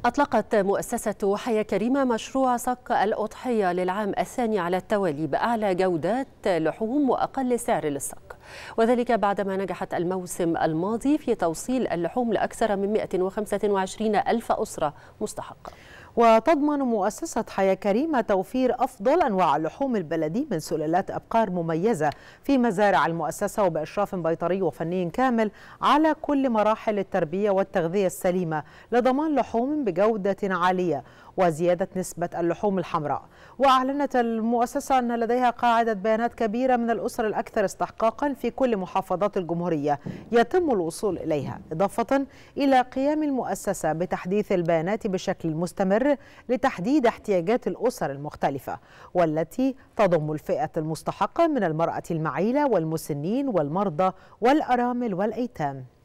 أطلقت مؤسسة حياة كريمة مشروع صك الأضحية للعام الثاني على التوالي بأعلى جودات لحوم وأقل سعر للصك، وذلك بعدما نجحت الموسم الماضي في توصيل اللحوم لأكثر من 125 ألف أسرة مستحقة. وتضمن مؤسسة حياة كريمة توفير أفضل أنواع اللحوم البلدي من سلالات أبقار مميزة في مزارع المؤسسة، وبإشراف بيطري وفني كامل على كل مراحل التربية والتغذية السليمة لضمان لحوم بجودة عالية وزيادة نسبة اللحوم الحمراء. وأعلنت المؤسسة أن لديها قاعدة بيانات كبيرة من الأسر الأكثر استحقاقا في كل محافظات الجمهورية يتم الوصول إليها، إضافة إلى قيام المؤسسة بتحديث البيانات بشكل مستمر لتحديد احتياجات الأسر المختلفة، والتي تضم الفئة المستحقة من المرأة المعيلة والمسنين والمرضى والأرامل والأيتام.